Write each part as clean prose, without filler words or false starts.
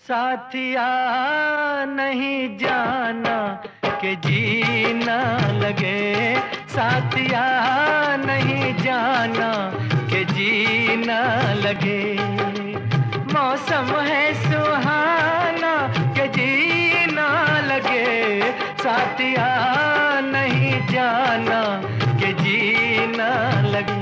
साथिया नहीं जाना कि जीना लगे, साथिया नहीं जाना कि जीना लगे। मौसम है सुहाना कि जीना लगे, साथिया नहीं जाना कि जीना लगे।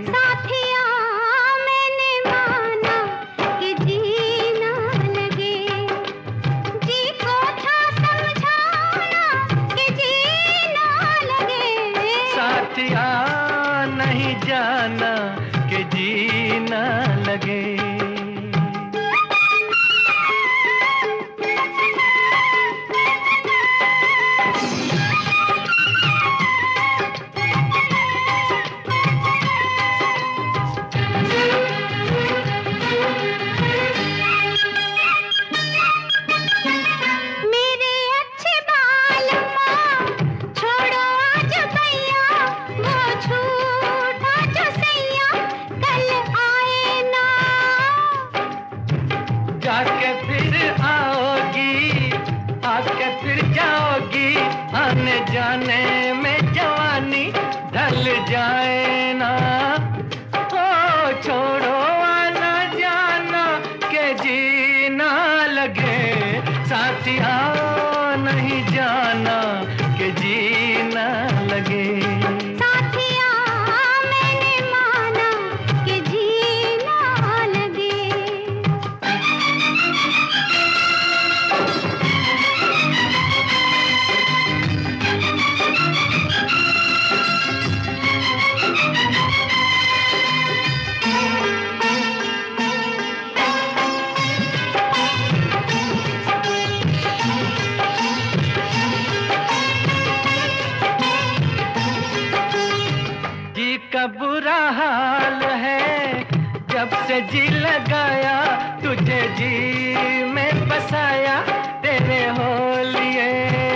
नहीं जाना कि जीना लगे। जाके फिर आओगी, आके फिर जाओगी, आने जाने में जवानी ढल जाए ना। ओ छोड़ो आना जाना के जीना लगे, साथिया नहीं जाना के जीना लगे। का बुरा हाल है जब से जी लगाया, तुझे जी में बसाया तेरे हो लिए।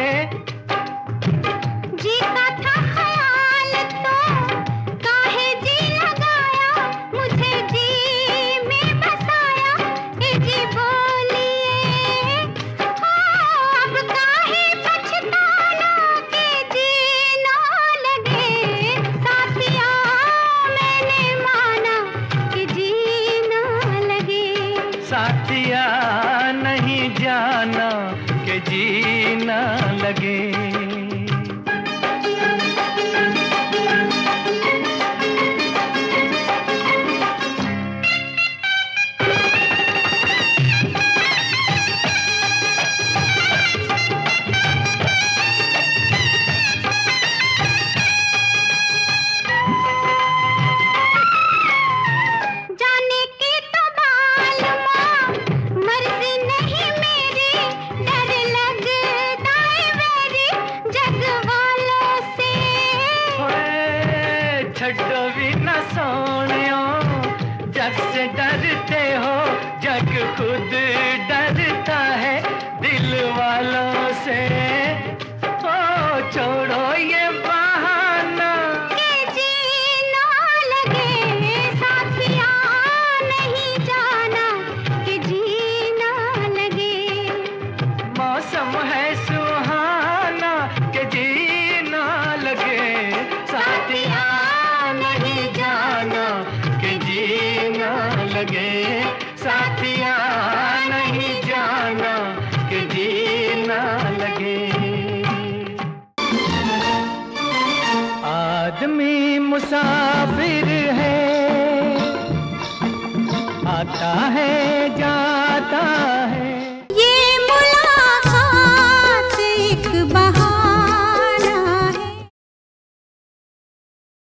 जी का था ख्याल तो काहे जी लगाया, मुझे जी में बसाया ए जी बोलिए। अब काहे पछताना के जी ना लगे, साथिया मैंने माना कि जी ना लगे। साथिया नहीं जाना कि जीना लगे। छड्डो भी न सोनियो, जग से डरते हो, जग खुद डरता है दिल वालों से। ओ छोड़ो ये बहाना के जीना लगे, साथिया नहीं जाना कि जीना लगे। मौसम है सुहाना कि जीना लगे, साथिया नहीं जाना कि जीना लगे, साथिया नहीं जाना कि जीना लगे। आदमी मुसाफिर